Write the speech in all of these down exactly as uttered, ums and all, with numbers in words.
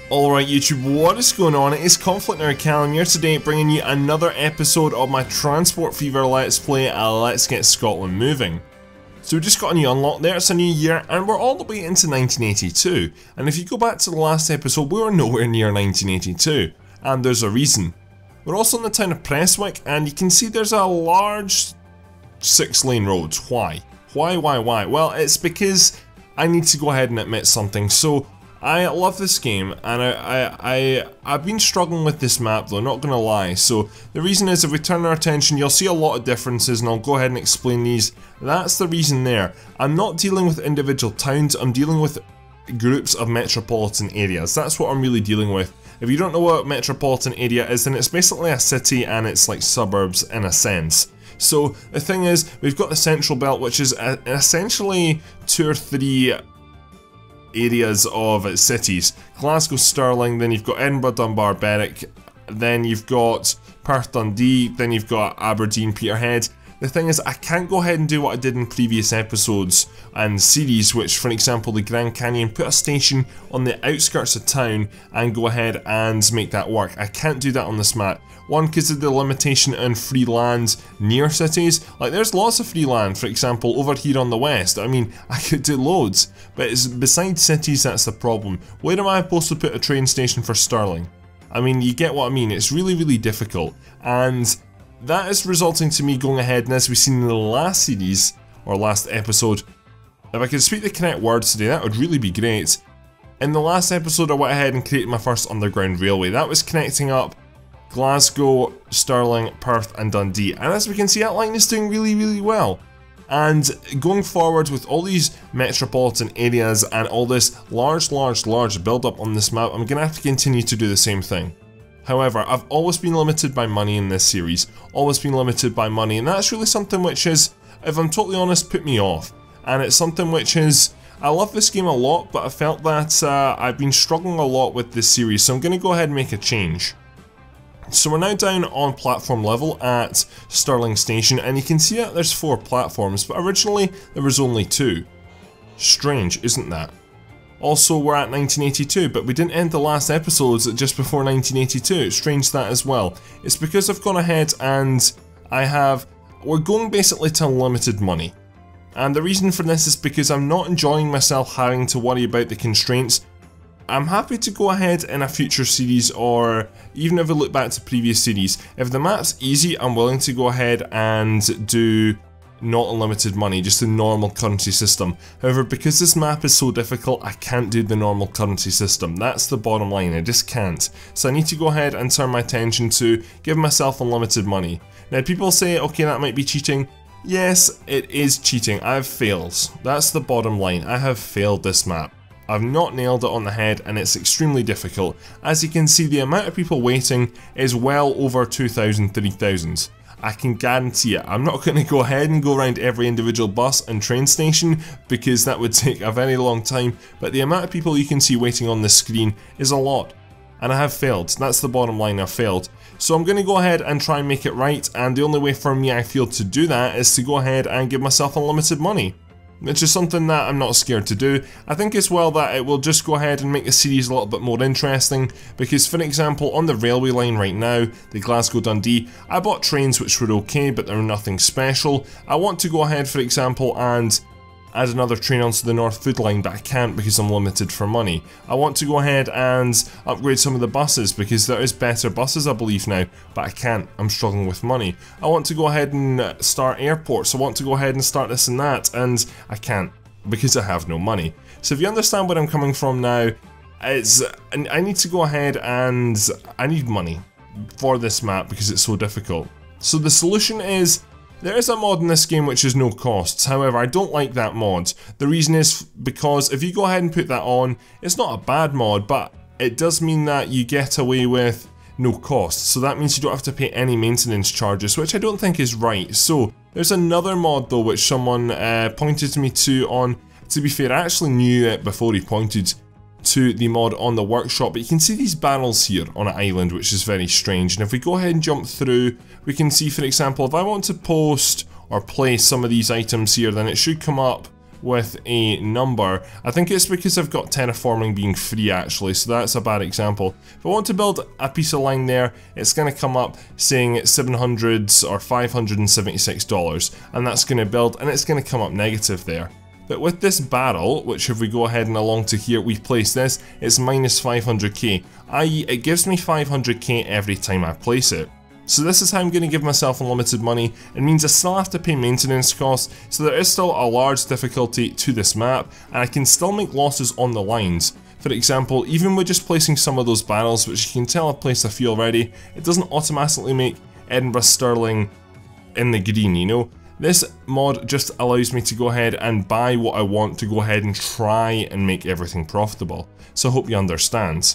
Alright YouTube, what is going on? It is ConflctNerd Callum here today, bringing you another episode of my Transport Fever Let's Play, uh, Let's Get Scotland Moving. So we just got a new unlock there, it's a new year, and we're all the way into nineteen eighty-two. And if you go back to the last episode, we were nowhere near nineteen eighty-two. And there's a reason. We're also in the town of Prestwick, and you can see there's a large six lane road. Why? Why, why, why? Well, it's because I need to go ahead and admit something. So, I love this game, and I, I, I, I've been struggling with this map though, not gonna lie. So the reason is, if we turn our attention, you'll see a lot of differences, and I'll go ahead and explain these. That's the reason there. I'm not dealing with individual towns, I'm dealing with groups of metropolitan areas. That's what I'm really dealing with. If you don't know what metropolitan area is, then it's basically a city and it's like suburbs in a sense. So the thing is, we've got the central belt, which is essentially two or three areas of cities. Glasgow, Stirling, then you've got Edinburgh, Dunbar, Berwick, then you've got Perth, Dundee, then you've got Aberdeen, Peterhead. The thing is, I can't go ahead and do what I did in previous episodes and series, which, for example, the Grand Canyon, put a station on the outskirts of town and go ahead and make that work. I can't do that on this map. One, because of the limitation on free land near cities. Like, there's lots of free land, for example, over here on the west. I mean, I could do loads, but it's besides cities that's the problem. Where am I supposed to put a train station for Stirling? I mean, you get what I mean. It's really, really difficult, and that is resulting to me going ahead, and as we've seen in the last series, or last episode, if I could speak the correct words today, that would really be great. In the last episode, I went ahead and created my first underground railway. That was connecting up Glasgow, Stirling, Perth and Dundee, and as we can see, that line is doing really, really well. And going forward with all these metropolitan areas and all this large, large, large build up on this map, I'm going to have to continue to do the same thing. However, I've always been limited by money in this series, always been limited by money, and that's really something which is, if I'm totally honest, put me off. And it's something which is, I love this game a lot, but I felt that uh, I've been struggling a lot with this series, so I'm going to go ahead and make a change. So we're now down on platform level at Stirling Station, and you can see that there's four platforms, but originally there was only two. Strange, isn't that? Also, we're at nineteen eighty-two, but we didn't end the last episodes just before nineteen eighty-two. It's strange that as well. It's because I've gone ahead and I have... We're going basically to unlimited money. And the reason for this is because I'm not enjoying myself having to worry about the constraints. I'm happy to go ahead in a future series, or even if we look back to previous series. If the map's easy, I'm willing to go ahead and do not unlimited money, just the normal currency system. However, because this map is so difficult, I can't do the normal currency system. That's the bottom line, I just can't. So I need to go ahead and turn my attention to give myself unlimited money. Now people say, okay, that might be cheating. Yes, it is cheating. I've failed. That's the bottom line. I have failed this map. I've not nailed it on the head, and it's extremely difficult. As you can see, the amount of people waiting is well over two thousand, three thousand. I can guarantee it. I'm not going to go ahead and go around every individual bus and train station, because that would take a very long time, but the amount of people you can see waiting on the screen is a lot. And I have failed. That's the bottom line, I've failed. So I'm going to go ahead and try and make it right, and the only way for me I feel to do that is to go ahead and give myself unlimited money. Which is something that I'm not scared to do. I think as well that it will just go ahead and make the series a little bit more interesting, because for example, on the railway line right now, the Glasgow Dundee, I bought trains which were okay, but they're nothing special. I want to go ahead, for example, and add another train onto the North Food line, but I can't because I'm limited for money. I want to go ahead and upgrade some of the buses, because there is better buses I believe now, but I can't, I'm struggling with money. I want to go ahead and start airports, I want to go ahead and start this and that, and I can't, because I have no money. So if you understand where I'm coming from now, it's, I need to go ahead and I need money for this map because it's so difficult. So the solution is, there is a mod in this game which is no costs, however I don't like that mod. The reason is because if you go ahead and put that on, it's not a bad mod, but it does mean that you get away with no costs. So that means you don't have to pay any maintenance charges, which I don't think is right. So there's another mod though which someone uh, pointed me to on, to be fair I actually knew it before he pointed to the mod on the workshop, but you can see these barrels here on an island, which is very strange. And if we go ahead and jump through, we can see, for example, if I want to post or place some of these items here, then it should come up with a number. I think it's because I've got terraforming being free actually, so that's a bad example. If I want to build a piece of line there, it's going to come up saying seven hundred or five hundred seventy-six dollars, and that's going to build, and it's going to come up negative there. But with this barrel, which if we go ahead and along to here, we place this, it's minus five hundred K, that is it gives me five hundred K every time I place it. So this is how I'm going to give myself unlimited money. It means I still have to pay maintenance costs, so there is still a large difficulty to this map, and I can still make losses on the lines. For example, even with just placing some of those barrels, which you can tell I've placed a few already, it doesn't automatically make Edinburgh sterling in the green, you know? This mod just allows me to go ahead and buy what I want to go ahead and try and make everything profitable. So I hope you understand.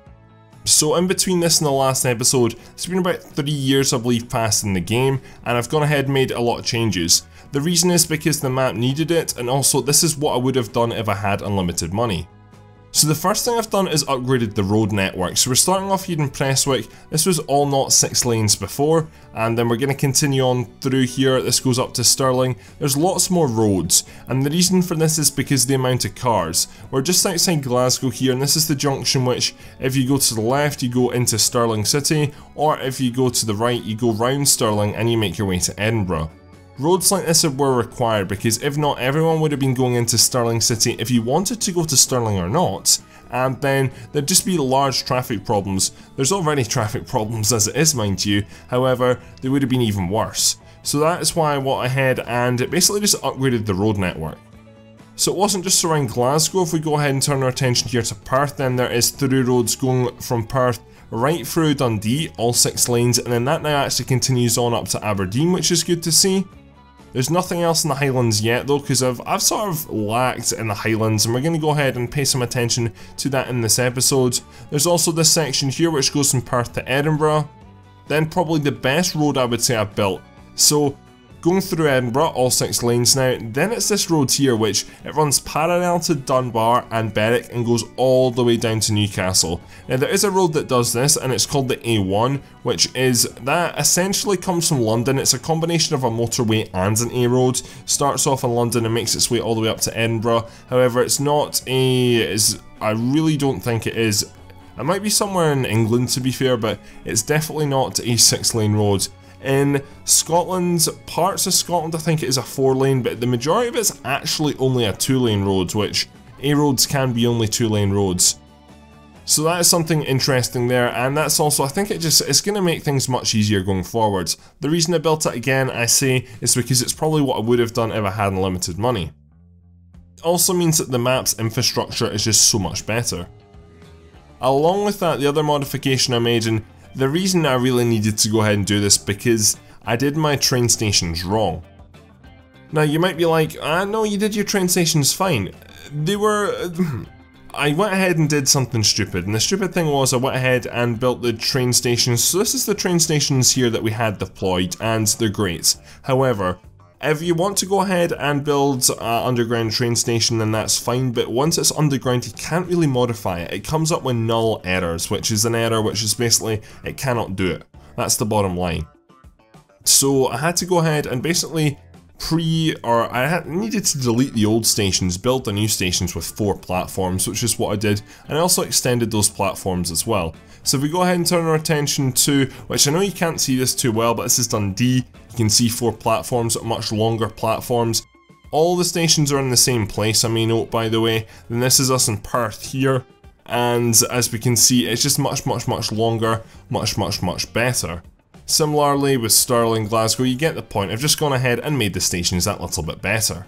So in between this and the last episode, it's been about three years I believe passed in the game, and I've gone ahead and made a lot of changes. The reason is because the map needed it, and also this is what I would have done if I had unlimited money. So the first thing I've done is upgraded the road network. So we're starting off here in Prestwick. This was all not six lanes before, and then we're going to continue on through here. This goes up to Stirling. There's lots more roads, and the reason for this is because the amount of cars. We're just outside Glasgow here, and this is the junction which, if you go to the left, you go into Stirling City, or if you go to the right, you go round Stirling and you make your way to Edinburgh. Roads like this were required because if not, everyone would have been going into Stirling City if you wanted to go to Stirling or not, and then there'd just be large traffic problems. There's already traffic problems as it is, mind you, however, they would have been even worse. So that is why I went ahead and basically just upgraded the road network. So it wasn't just around Glasgow. If we go ahead and turn our attention here to Perth, then there is through roads going from Perth right through Dundee, all six lanes, and then that now actually continues on up to Aberdeen, which is good to see. There's nothing else in the Highlands yet though, because I've, I've sort of lacked in the Highlands, and we're going to go ahead and pay some attention to that in this episode. There's also this section here which goes from Perth to Edinburgh. Then probably the best road I would say I've built. So going through Edinburgh, all six lanes now, then it's this road here which it runs parallel to Dunbar and Berwick and goes all the way down to Newcastle. Now there is a road that does this, and it's called the A one, which is, that essentially comes from London. It's a combination of a motorway and an A road. Starts off in London and makes its way all the way up to Edinburgh. However, it's not a, is I really don't think it is. It might be somewhere in England to be fair, but it's definitely not a six lane road. In Scotland, parts of Scotland I think it is a four lane, but the majority of it's actually only a two lane road, which A roads can be only two lane roads. So that is something interesting there, and that's also, I think it just, it's going to make things much easier going forwards. The reason I built it again, I say, is because it's probably what I would have done if I had unlimited money. It also means that the map's infrastructure is just so much better. Along with that, the other modification I made, and the reason I really needed to go ahead and do this, because I did my train stations wrong. Now you might be like, ah no, you did your train stations fine. They were... I went ahead and did something stupid, and the stupid thing was I went ahead and built the train stations. So this is the train stations here that we had deployed, and they're great. However, if you want to go ahead and build an underground train station, then that's fine, but once it's underground you can't really modify it. It comes up with null errors, which is an error which is basically, it cannot do it. That's the bottom line. So I had to go ahead and basically pre, or I had, needed to delete the old stations, build the new stations with four platforms, which is what I did, and I also extended those platforms as well. So if we go ahead and turn our attention to, which I know you can't see this too well, but this is Dundee, you can see four platforms, much longer platforms. All the stations are in the same place, I may note by the way. Then this is us in Perth here, and as we can see, it's just much, much, much longer, much, much, much better. Similarly with Stirling, Glasgow, you get the point. I've just gone ahead and made the stations that little bit better.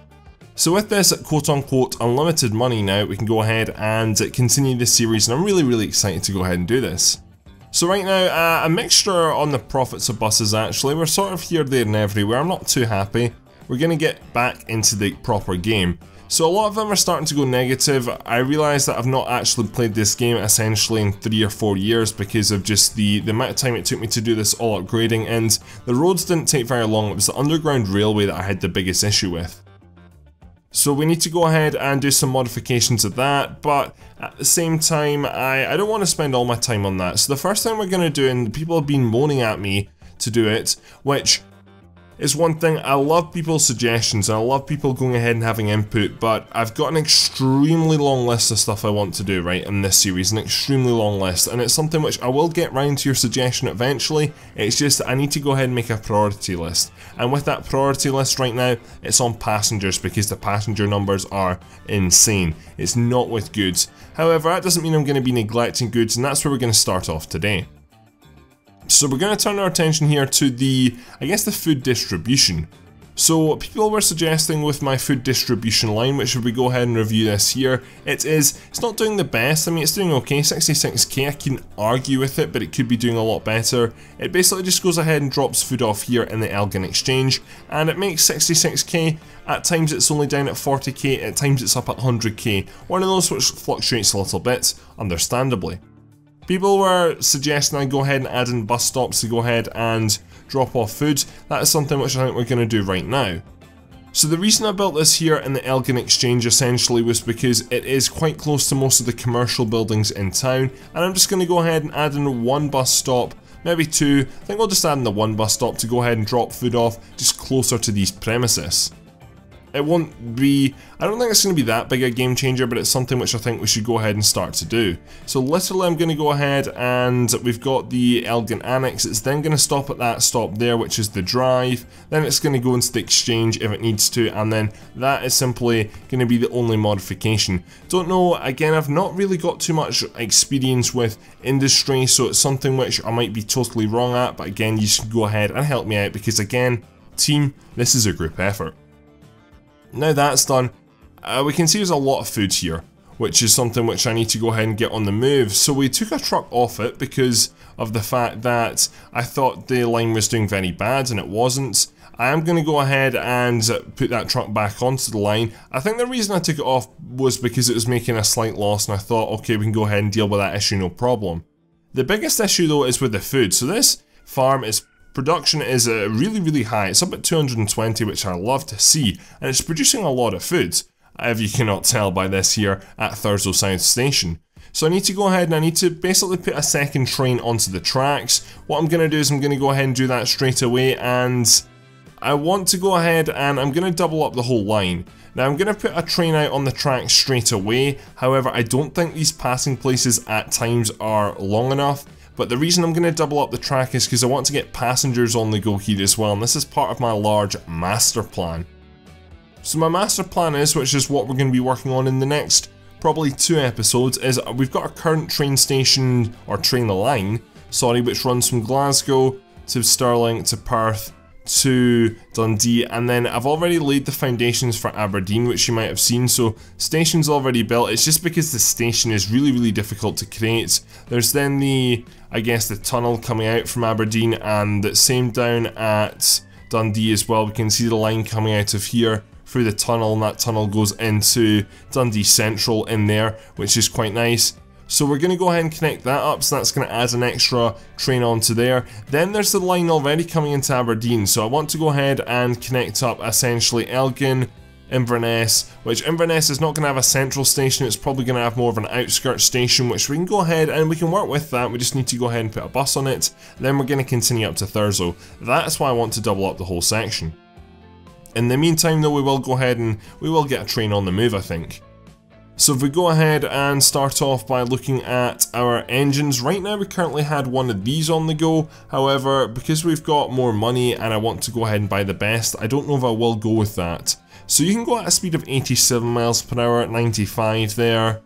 So with this quote-unquote unlimited money now, we can go ahead and continue this series, and I'm really, really excited to go ahead and do this. So right now, uh, a mixture on the profits of buses actually. We're sort of here, there and everywhere. I'm not too happy. We're going to get back into the proper game. So a lot of them are starting to go negative. I realise that I've not actually played this game essentially in three or four years because of just the, the amount of time it took me to do this all upgrading, and the roads didn't take very long. It was the underground railway that I had the biggest issue with. So we need to go ahead and do some modifications of that, but at the same time, I, I don't want to spend all my time on that. So the first thing we're going to do, and people have been moaning at me to do it, which is one thing. I love people's suggestions and I love people going ahead and having input, but I've got an extremely long list of stuff I want to do, right, in this series, an extremely long list, and it's something which I will get round to your suggestion eventually. It's just that I need to go ahead and make a priority list, and with that priority list right now, it's on passengers because the passenger numbers are insane. It's not with goods. However, that doesn't mean I'm going to be neglecting goods, and that's where we're going to start off today. So we're going to turn our attention here to the, I guess, the food distribution. So people were suggesting with my food distribution line, which if we go ahead and review this here, it is, it's not doing the best. I mean, it's doing okay, sixty-six K, I can argue with it, but it could be doing a lot better. It basically just goes ahead and drops food off here in the Elgin Exchange, and it makes sixty-six K. At times it's only down at forty K, at times it's up at one hundred K. One of those which fluctuates a little bit, understandably. People were suggesting I go ahead and add in bus stops to go ahead and drop off food. That is something which I think we're going to do right now. So the reason I built this here in the Elgin Exchange essentially was because it is quite close to most of the commercial buildings in town, and I'm just going to go ahead and add in one bus stop, maybe two. I think I'll just add in the one bus stop to go ahead and drop food off just closer to these premises. It won't be, I don't think it's going to be that big a game changer, but it's something which I think we should go ahead and start to do. So literally I'm going to go ahead and we've got the Elgin Annex. It's then going to stop at that stop there, which is the drive. Then it's going to go into the exchange if it needs to, and then that is simply going to be the only modification. Don't know, again, I've not really got too much experience with industry, so it's something which I might be totally wrong at, but again, you should go ahead and help me out because again, team, this is a group effort. Now that's done, uh, we can see there's a lot of food here, which is something which I need to go ahead and get on the move. So we took a truck off it because of the fact that I thought the line was doing very bad and it wasn't. I am going to go ahead and put that truck back onto the line. I think the reason I took it off was because it was making a slight loss and I thought, okay, we can go ahead and deal with that issue, no problem. The biggest issue though is with the food. So this farm is production is uh, really, really high. It's up at two hundred twenty, which I love to see, and it's producing a lot of food, if you cannot tell by this here at Thurso South Station. So I need to go ahead and I need to basically put a second train onto the tracks. What I'm going to do is I'm going to go ahead and do that straight away, and I want to go ahead and I'm going to double up the whole line. Now I'm going to put a train out on the track straight away, however I don't think these passing places at times are long enough. But the reason I'm going to double up the track is because I want to get passengers on the go here as well, and this is part of my large master plan. So my master plan is, which is what we're going to be working on in the next probably two episodes, is we've got a current train station, or train line, sorry, which runs from Glasgow to Stirling to Perth to Dundee, and then I've already laid the foundations for Aberdeen, which you might have seen. So station's already built. It's just because the station is really really difficult to create. There's then the, I guess, the tunnel coming out from Aberdeen, and the same down at Dundee as well. We can see the line coming out of here through the tunnel, and that tunnel goes into Dundee Central in there, which is quite nice. So we're going to go ahead and connect that up, so that's going to add an extra train onto there. Then there's the line already coming into Aberdeen, so I want to go ahead and connect up essentially Elgin, Inverness, which Inverness is not going to have a central station, it's probably going to have more of an outskirts station, which we can go ahead and we can work with that. We just need to go ahead and put a bus on it, then we're going to continue up to Thurso. That's why I want to double up the whole section. In the meantime though, we will go ahead and we will get a train on the move, I think. So if we go ahead and start off by looking at our engines, right now we currently had one of these on the go. However, because we've got more money and I want to go ahead and buy the best, I don't know if I will go with that. So you can go at a speed of eighty-seven miles per hour at ninety-five there.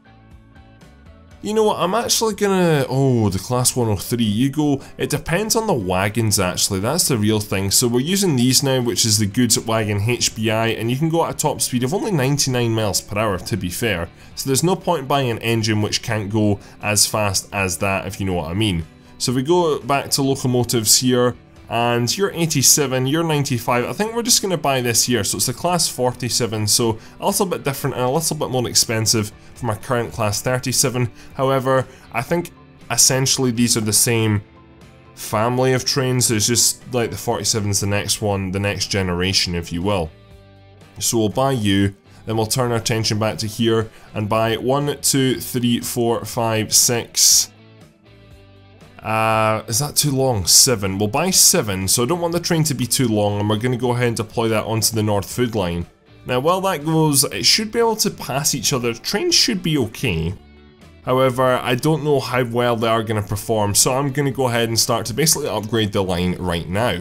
You know what, I'm actually gonna, oh, the class one oh three, you go, it depends on the wagons actually, that's the real thing. So we're using these now, which is the goods wagon H B I, and you can go at a top speed of only ninety-nine miles per hour, to be fair. So there's no point buying an engine which can't go as fast as that, if you know what I mean. So if we go back to locomotives here, and you're eighty-seven, you're ninety-five, I think we're just going to buy this here. So it's the class forty-seven, so a little bit different and a little bit more expensive from our current class thirty-seven. However, I think essentially these are the same family of trains. It's just like the forty-seven's the next one, the next generation, if you will. So we'll buy you, then we'll turn our attention back to here and buy one, two, three, four, five, six. Uh, is that too long? Seven. We'll buy seven, so I don't want the train to be too long, and we're going to go ahead and deploy that onto the North Food Line. Now, while that goes, it should be able to pass each other. Trains should be okay. However, I don't know how well they are going to perform, so I'm going to go ahead and start to basically upgrade the line right now.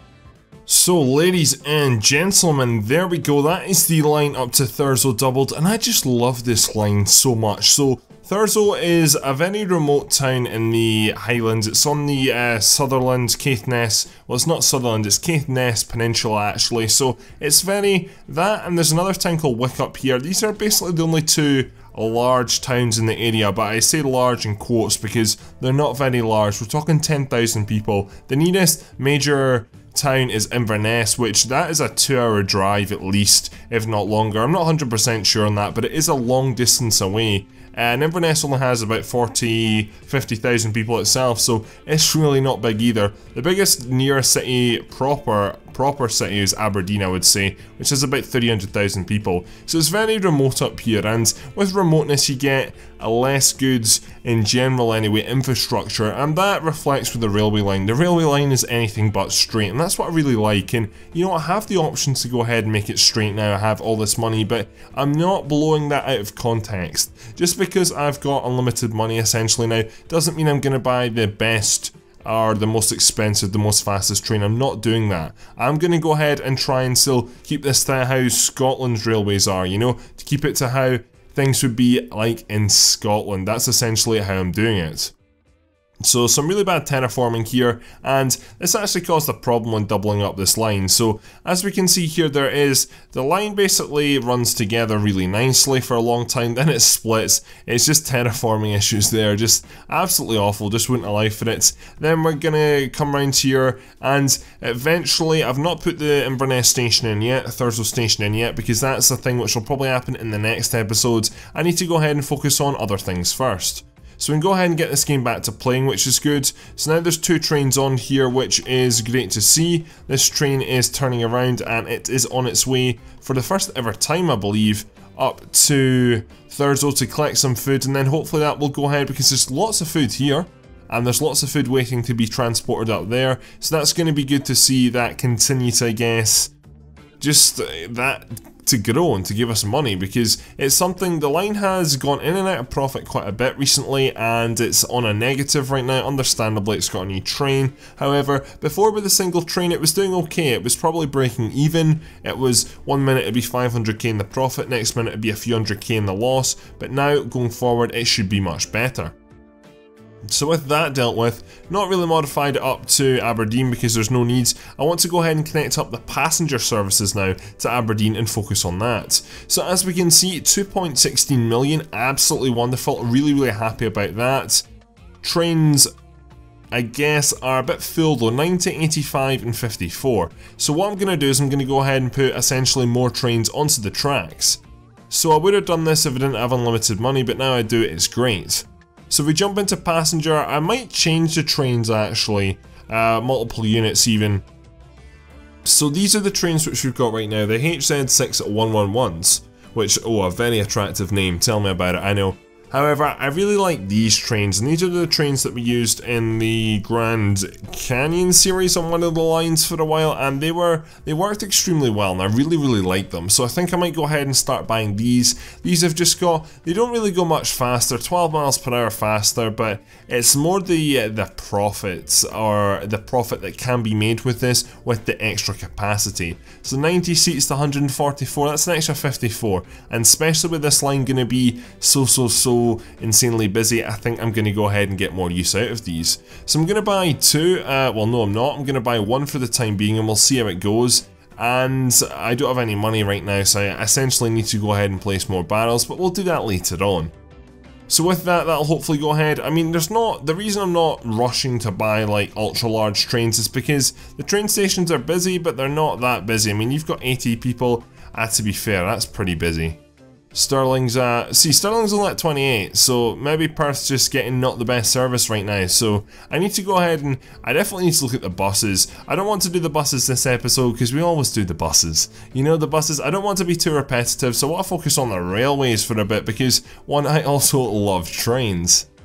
So, ladies and gentlemen, there we go. That is the line up to Thurso doubled, and I just love this line so much. So, Thurso is a very remote town in the Highlands. It's on the uh, Sutherland, Caithness, well it's not Sutherland, it's Caithness Peninsula actually, so it's very, that and there's another town called Wick up here. These are basically the only two large towns in the area, but I say large in quotes because they're not very large. We're talking ten thousand people. The nearest major town is Inverness, which that is a two hour drive at least, if not longer. I'm not one hundred percent sure on that, but it is a long distance away. And Inverness only has about forty, fifty thousand people itself, so it's really not big either. The biggest near city proper proper city is Aberdeen, I would say, which has about three hundred thousand people. So it's very remote up here, and with remoteness you get a less goods in general anyway, infrastructure, and that reflects with the railway line. The railway line is anything but straight, and that's what I really like. And you know, I have the options to go ahead and make it straight now. I have all this money, but I'm not blowing that out of context. Just because I've got unlimited money essentially now doesn't mean I'm going to buy the best or the most expensive, the most fastest train. I'm not doing that. I'm going to go ahead and try and still keep this to how Scotland's railways are, you know, to keep it to how things would be like in Scotland. That's essentially how I'm doing it. So some really bad terraforming here, and this actually caused a problem when doubling up this line. So as we can see here, there is, the line basically runs together really nicely for a long time, then it splits. It's just terraforming issues there, just absolutely awful, just wouldn't allow for it. Then we're gonna come around here, and eventually, I've not put the Inverness station in yet, Thurso station in yet, because that's a thing which will probably happen in the next episode. I need to go ahead and focus on other things first. So we can go ahead and get this game back to playing, which is good. So now there's two trains on here, which is great to see. This train is turning around and it is on its way for the first ever time, I believe, up to Thurso to collect some food, and then hopefully that will go ahead because there's lots of food here. And there's lots of food waiting to be transported up there. So that's going to be good to see that continue to, I guess, just that to grow and to give us money, because it's something, the line has gone in and out of profit quite a bit recently and it's on a negative right now. Understandably, it's got a new train. However, before with a single train it was doing okay. It was probably breaking even. It was one minute it'd be five hundred K in the profit, next minute it'd be a few hundred K in the loss, but now going forward it should be much better. So with that dealt with, not really modified it up to Aberdeen because there's no needs. I want to go ahead and connect up the passenger services now to Aberdeen and focus on that. So as we can see, two point one six million, absolutely wonderful, really really happy about that. Trains, I guess, are a bit full though, ninety, eighty-five and fifty-four. So what I'm going to do is I'm going to go ahead and put essentially more trains onto the tracks. So I would have done this if I didn't have unlimited money, but now I do, it's great. So if we jump into passenger, I might change the trains actually, uh, multiple units even. So these are the trains which we've got right now, the H Z six one one ones, which, oh, a very attractive name, tell me about it, I know. However, I really like these trains, and these are the trains that we used in the Grand Canyon series on one of the lines for a while, and they were they worked extremely well, and I really really like them. So I think I might go ahead and start buying these. These have just got, they don't really go much faster, twelve miles per hour faster, but it's more the uh, the profits or the profit that can be made with this with the extra capacity. So ninety seats to one hundred forty-four, that's an extra fifty-four, and especially with this line going to be so so so insanely busy, I think I'm going to go ahead and get more use out of these. So I'm going to buy two, uh, well no I'm not, I'm going to buy one for the time being and we'll see how it goes. And I don't have any money right now, so I essentially need to go ahead and place more barrels, but we'll do that later on. So with that, that'll hopefully go ahead. I mean, there's not, the reason I'm not rushing to buy like ultra large trains is because the train stations are busy, but they're not that busy. I mean, you've got eighty people, uh, to be fair, that's pretty busy. Stirling's uh see Stirling's only at twenty-eight, so maybe Perth's just getting not the best service right now. So I need to go ahead and I definitely need to look at the buses. I don't want to do the buses this episode because we always do the buses. You know, the buses, I don't want to be too repetitive, so I want to focus on the railways for a bit because one, I also love trains.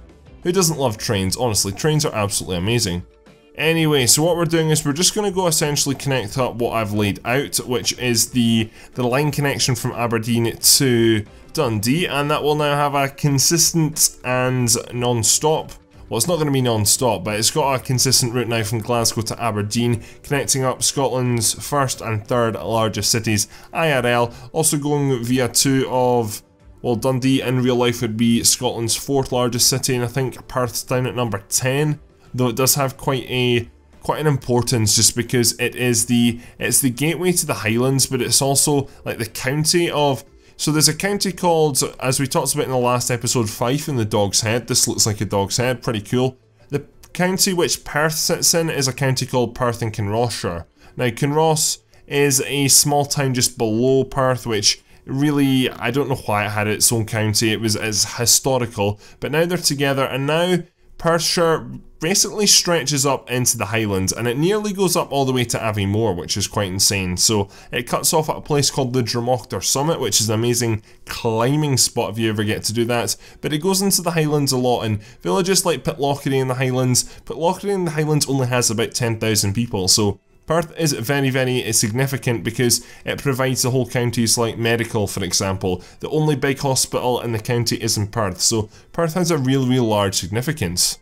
Who doesn't love trains? Honestly, trains are absolutely amazing. Anyway, so what we're doing is we're just going to go essentially connect up what I've laid out, which is the, the line connection from Aberdeen to Dundee, and that will now have a consistent and non-stop. Well, it's not going to be non-stop, but it's got a consistent route now from Glasgow to Aberdeen, connecting up Scotland's first and third largest cities, I R L, also going via two of, well, Dundee in real life would be Scotland's fourth largest city, and I think Perth's down at number ten. Though it does have quite a quite an importance just because it is the it's the gateway to the Highlands, but it's also like the county of. So there's a county called, as we talked about in the last episode, Fife in the Dog's Head. This looks like a dog's head, pretty cool. The county which Perth sits in is a county called Perth and Kinrossshire. Now Kinross is a small town just below Perth, which really, I don't know why it had its own county. It was as historical, but now they're together, and now Perthshire basically stretches up into the Highlands, and it nearly goes up all the way to Aviemore, which is quite insane. So it cuts off at a place called the Dromochtar Summit, which is an amazing climbing spot if you ever get to do that, but it goes into the Highlands a lot, and villages like Pitlochry in the Highlands, Pitlochry in the Highlands only has about ten thousand people, so Perth is very, very significant because it provides the whole counties like medical, for example. The only big hospital in the county is in Perth, so Perth has a real, real large significance.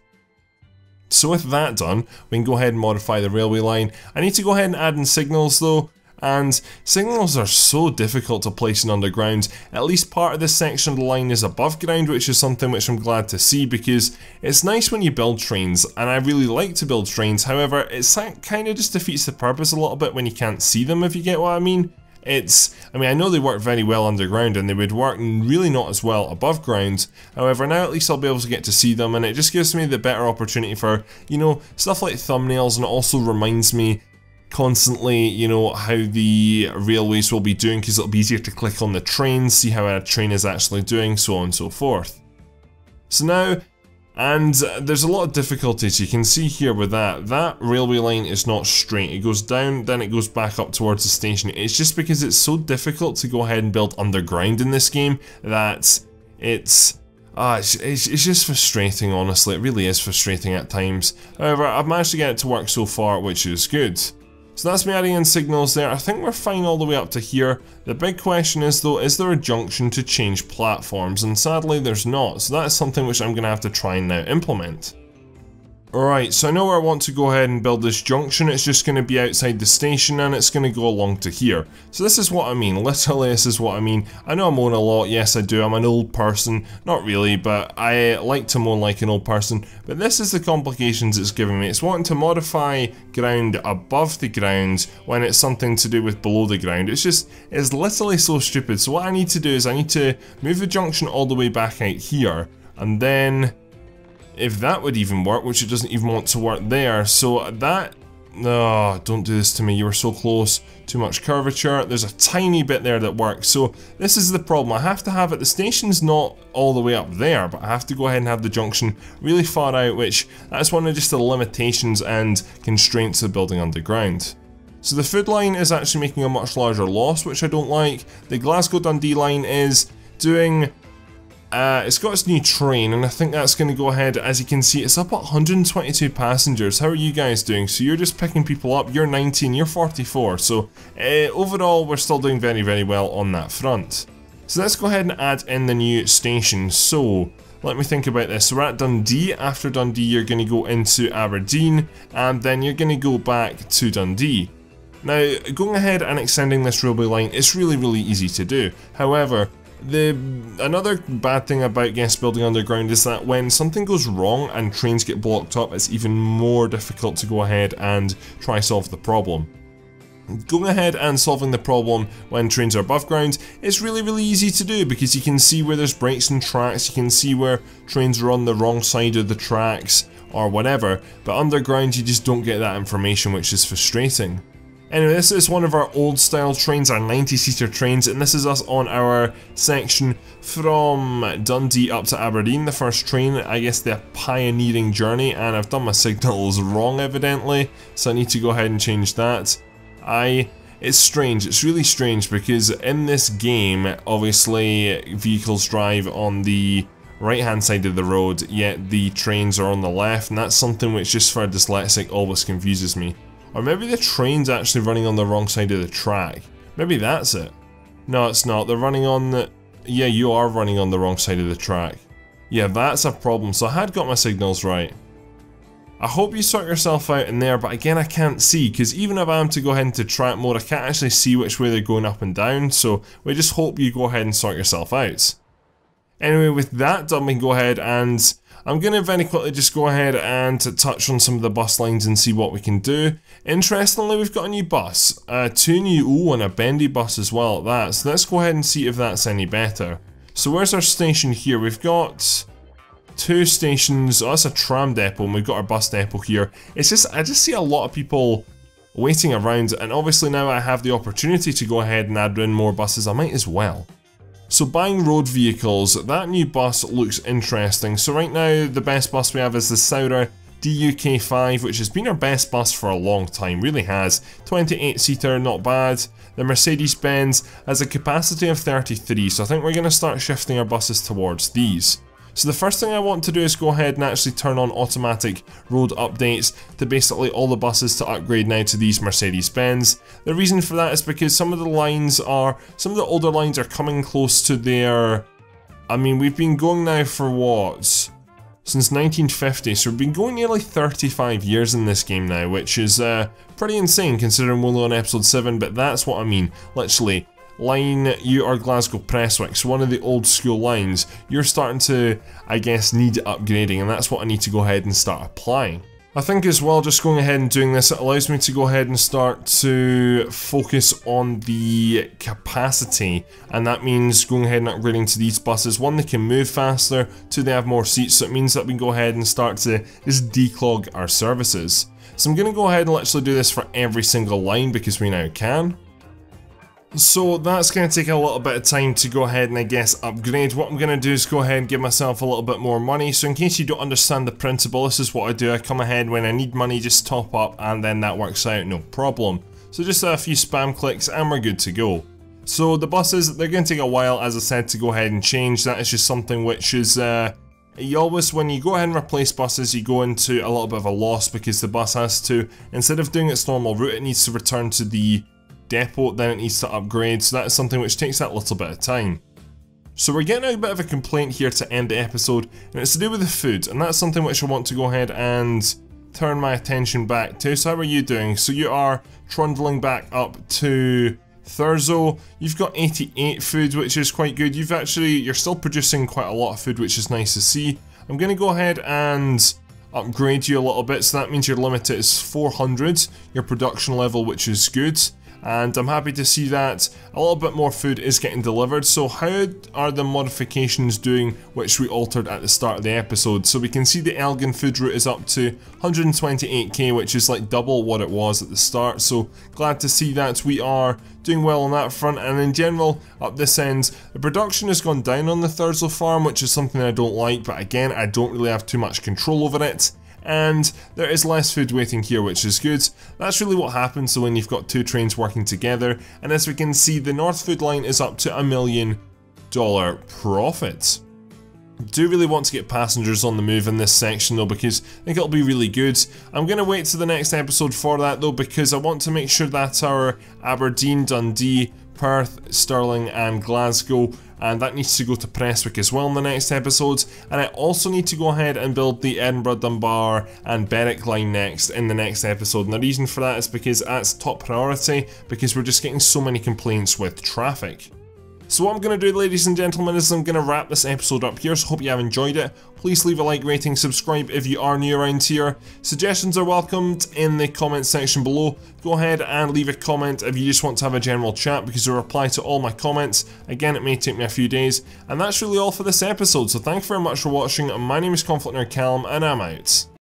So with that done, we can go ahead and modify the railway line. I need to go ahead and add in signals though, and signals are so difficult to place in underground. At least part of this section of the line is above ground, which is something which I'm glad to see because it's nice when you build trains, and I really like to build trains. However, it's kind of just defeats the purpose a little bit when you can't see them, if you get what I mean. It's, I mean, I know they work very well underground and they would work really not as well above ground. However, now at least I'll be able to get to see them, and it just gives me the better opportunity for, you know, stuff like thumbnails, and it also reminds me constantly, you know, how the railways will be doing, because it'll be easier to click on the trains, see how a train is actually doing, so on and so forth. So now, and there's a lot of difficulties you can see here with that. That railway line is not straight. It goes down, then it goes back up towards the station. It's just because it's so difficult to go ahead and build underground in this game that it's, ah, it's, it's, it's just frustrating, honestly. It really is frustrating at times. However, I've managed to get it to work so far, which is good. So that's me adding in signals there. I think we're fine all the way up to here. The big question is though, is there a junction to change platforms? And sadly there's not, so that's something which I'm going to have to try and now implement. Alright, so I know where I want to go ahead and build this junction. It's just going to be outside the station, and it's going to go along to here. So this is what I mean, literally this is what I mean. I know I moan a lot, yes I do, I'm an old person. Not really, but I like to moan like an old person. But this is the complications it's giving me. It's wanting to modify ground above the ground when it's something to do with below the ground. It's just, it's literally so stupid. So what I need to do is I need to move the junction all the way back out here, and then if that would even work, which it doesn't even want to work there, so that, no, don't do this to me, you were so close, too much curvature. There's a tiny bit there that works, so this is the problem. I have to have it, the station's not all the way up there, but I have to go ahead and have the junction really far out, which that's one of just the limitations and constraints of building underground. So the food line is actually making a much larger loss, which I don't like. The Glasgow-Dundee line is doing, Uh, it's got its new train, and I think that's going to go ahead. As you can see, it's up at one hundred twenty-two passengers. How are you guys doing? So you're just picking people up, you're nineteen, you're forty-four, so uh, overall we're still doing very, very well on that front. So let's go ahead and add in the new station. So let me think about this. So we're at Dundee. After Dundee you're going to go into Aberdeen, and then you're going to go back to Dundee. Now, going ahead and extending this railway line is really, really easy to do. However, The another bad thing about guest building underground is that when something goes wrong and trains get blocked up, it's even more difficult to go ahead and try solve the problem. Going ahead and solving the problem when trains are above ground is really, really easy to do because you can see where there's breaks in tracks, you can see where trains are on the wrong side of the tracks or whatever, but underground you just don't get that information, which is frustrating. Anyway, this is one of our old style trains, our ninety seater trains, and this is us on our section from Dundee up to Aberdeen, the first train, I guess the pioneering journey, and I've done my signals wrong evidently, so I need to go ahead and change that. I, it's strange, it's really strange because in this game, obviously vehicles drive on the right hand side of the road, yet the trains are on the left, and that's something which just for a dyslexic always confuses me. Or maybe the train's actually running on the wrong side of the track. Maybe that's it. No, it's not. They're running on the... Yeah, you are running on the wrong side of the track. Yeah, that's a problem. So I had got my signals right. I hope you sort yourself out in there, but again I can't see, because even if I'm to go ahead into track mode, I can't actually see which way they're going up and down, so we just hope you go ahead and sort yourself out. Anyway, with that done, we can go ahead and I'm going to very quickly just go ahead and touch on some of the bus lines and see what we can do. Interestingly, we've got a new bus, uh, two new, ooh, and a bendy bus as well at that, so let's go ahead and see if that's any better. So where's our station here? We've got two stations. Oh, that's a tram depot, and we've got our bus depot here. It's just, I just see a lot of people waiting around, and obviously now I have the opportunity to go ahead and add in more buses, I might as well. So buying road vehicles, that new bus looks interesting. So right now the best bus we have is the Sauer D U K five, which has been our best bus for a long time, really has. twenty-eight seater, not bad. The Mercedes-Benz has a capacity of thirty-three, so I think we're going to start shifting our buses towards these. So the first thing I want to do is go ahead and actually turn on automatic road updates to basically all the buses to upgrade now to these Mercedes-Benz. The reason for that is because some of the lines are, some of the older lines are coming close to their, I mean we've been going now for what? Since nineteen fifty, so we've been going nearly thirty-five years in this game now, which is uh, pretty insane considering we're only on episode seven, but that's what I mean, literally. Line, you are Glasgow Prestwick, so one of the old school lines, you're starting to, I guess, need upgrading, and that's what I need to go ahead and start applying. I think as well, just going ahead and doing this, it allows me to go ahead and start to focus on the capacity, and that means going ahead and upgrading to these buses. One, they can move faster, two, they have more seats, so it means that we can go ahead and start to just declog our services. So I'm going to go ahead and literally do this for every single line because we now can. So that's going to take a little bit of time to go ahead and I guess upgrade. What I'm going to do is go ahead and give myself a little bit more money. So in case you don't understand the principle, this is what I do. I come ahead when I need money, just top up, and then that works out, no problem. So just a few spam clicks and we're good to go. So the buses, they're going to take a while, as I said, to go ahead and change. That is just something which is, uh, you always, when you go ahead and replace buses, you go into a little bit of a loss because the bus has to, instead of doing its normal route, it needs to return to the depot, then it needs to upgrade, so that's something which takes that little bit of time. So we're getting a bit of a complaint here to end the episode, and it's to do with the food, and that's something which I want to go ahead and turn my attention back to. So how are you doing? So you are trundling back up to Thurso. You've got eighty-eight food, which is quite good. You've actually, you're still producing quite a lot of food, which is nice to see. I'm going to go ahead and upgrade you a little bit, so that means your limit is four hundred, your production level, which is good. And I'm happy to see that a little bit more food is getting delivered. So how are the modifications doing which we altered at the start of the episode? So we can see the Elgin food route is up to one hundred twenty-eight K, which is like double what it was at the start. So glad to see that we are doing well on that front. And in general, up this end, the production has gone down on the Thurso farm, which is something I don't like. But again, I don't really have too much control over it. And there is less food waiting here, which is good. That's really what happens when you've got two trains working together, and as we can see, the North Food line is up to a million dollar profit. Do really want to get passengers on the move in this section though, because I think it'll be really good. I'm going to wait to the next episode for that though, because I want to make sure that our Aberdeen, Dundee, Perth, Stirling and Glasgow, and that needs to go to Prestwick as well in the next episode. And I also need to go ahead and build the Edinburgh, Dunbar and Berwick line next in the next episode, and the reason for that is because that's top priority, because we're just getting so many complaints with traffic. So what I'm going to do, ladies and gentlemen, is I'm going to wrap this episode up here, so hope you have enjoyed it. Please leave a like, rating, subscribe if you are new around here. Suggestions are welcomed in the comment section below. Go ahead and leave a comment if you just want to have a general chat, because I reply to all my comments. Again, it may take me a few days. And that's really all for this episode, so thank you very much for watching. My name is ConflctNerd Callum, and I'm out.